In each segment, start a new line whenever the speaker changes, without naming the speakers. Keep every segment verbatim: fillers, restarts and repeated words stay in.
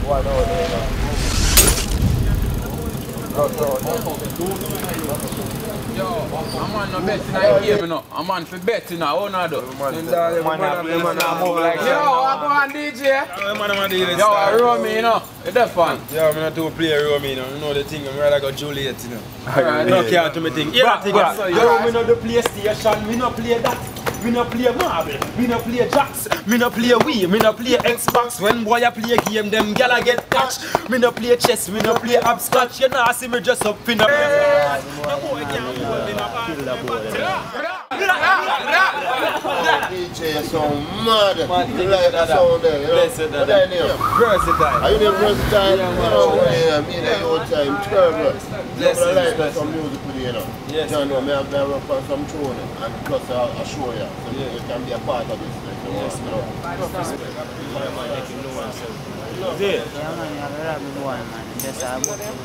Why no,
Yo, I'm on no bet tonight here, no. I'm on for bet now. Oh no, though.
man, man, man, move like
Yo, I go on D J.
Yeah, man, I'm D J.
Yo, I roll me, you know. It's that fun.
Yeah, I'm not to play roll me, you know. You know the thing, I'm rather go Juliet, you know.
Alright,
no care to me thing. Yeah, thing.
Yo, we know the PlayStation, we no play that. Me no play marble, me no play jacks, me no play Wii, me no play Xbox. When boy I play game, them gyal get catch. Me no play chess, me no play hopscotch. You know I see me dress up in a.
D J is so mad. You like the sound there, you know? What's your name?
Versatile.
Are you name Versatile? Yeah, me and your time, terrible.
Blessings,
I like
blessings.
some music with you, you know.
Yes.
You know, me have to work on some tune and plus I'll, I'll show you. So yeah. You can be a part of this. So yes, you know.
Yeah.
Yeah, man, you have a rabbit one, man. That's how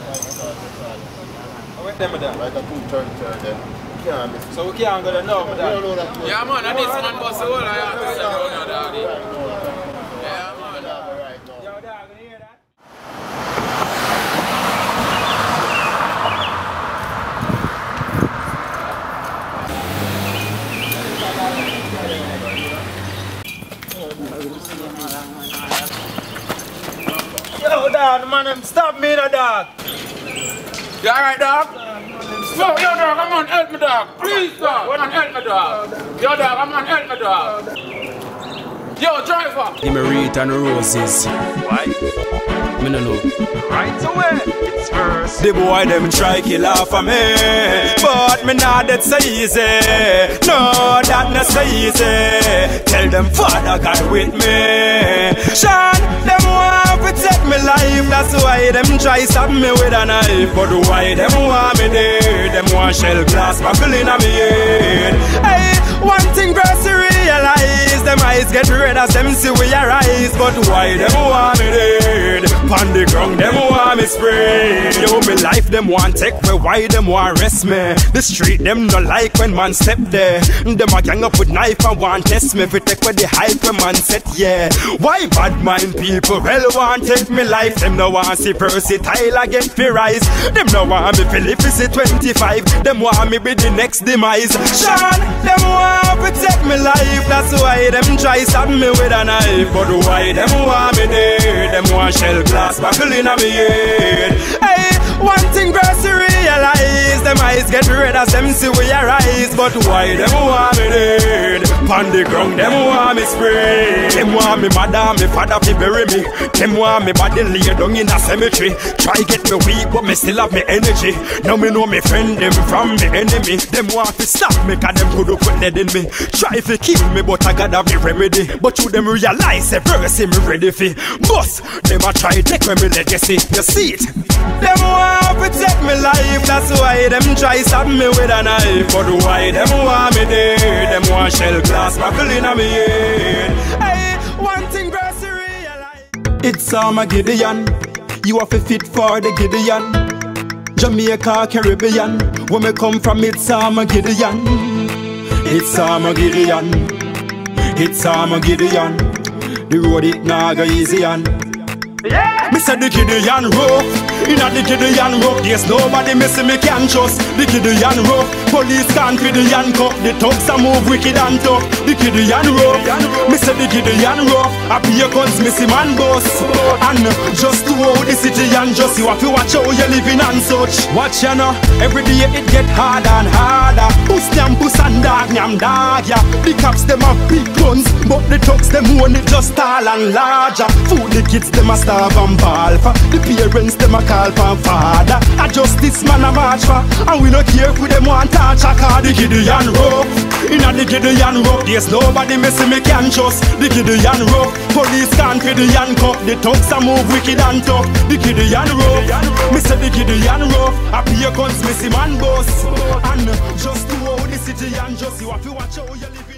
Wait them there.
Like a two turn turn there. Can't miss it.
So we can't go there now,
You
but
don't know that.
Yeah, man, and this man bust the whole of your
Right
house.
now.
Yeah, man.
Right now.
Yo, dog, you hear that? Yo, dog, man, stop me, no, dog.
You alright, dog? Yo, yo, dog, come on, help me, dog. Please, dog. Come on, help me, dog. Yo, dog, come on, help me, dog. Yo, driver.
Give me Reed and Roses.
Why?
Me no know.
Right away, it's first.
The boy them try kill off of me, but me not that so easy. No, that not so easy. Tell them Father God with me. Sean, them want to take me life. That's why them try stab me with a knife. But why them want me dead? Them want shell glass buckling on me head. Hey, one thing girls to realize, them eyes get red as them see we arise. But why them want me dead? On the ground them want me spray. Yo, me life them want take me, why them want rest me? The street them no like when man step there. Them a gang up with knife and want test me. Fi take with the hype when man set, yeah. Why bad mind people well want take me life? Them no want see versatile again fi rise. Them no want me fi live fi see twenty-five. Them want me be the next demise. Sean, them want protect me life. That's why them try stab me with a knife. But why them want me dead? Them want shell glass buckling on me head. Hey, one thing girls to realize, them eyes get red as them see we arise. But why them want me dead? On the ground them want me spray. Them want me mother, me father fi bury me. Them want me body lay down in a cemetery. Try get me weak but me still have me energy. Now me know me friend them from me enemy. Them want to stop me cause them could put dead in me. Try to kill me but I gotta be remedy. But you them realize every see me ready fi bust. Them a try take me legacy. You see it? Them want protect me life. That's why them try stab me with a knife. But why them want me dead? Them want shell glass buckling on me head. Hey, one thing girls to realize, it's Gideon. You have to fit for the Gideon. Jamaica, Caribbean. Where me come from, it's Gideon. It's Gideon. It's Gideon. The road it nah go easy on. Yeah. Me say the Gideon rough. Inna the Gideon rough, there's nobody me see me can trust. The Gideon rough, police can't be the handcuff. The thugs a move wicked and tough. The Gideon rough, me say the Gideon rough. A beer guns me see man boss. And just to hold the city and just you have to watch how you living and such. Watch ya know, every day it get harder and harder. Puss them puss and dog nyam dog ya. The cops them have big guns, but the thugs them own it just tall and larger. Food the kids them a starve and ball for. The parents them a call for father. A justice man a march for. And we no care who them want touch a car. The Gideon rough. Inna the Gideon rough, there's nobody me see me can trust. The Gideon rough, police can't be the handcuff. The thugs a move wicked and tough. The Gideon rough, me say the Gideon rough. A beer guns me see man boss. And just to hold the city and just you have to watch how you live.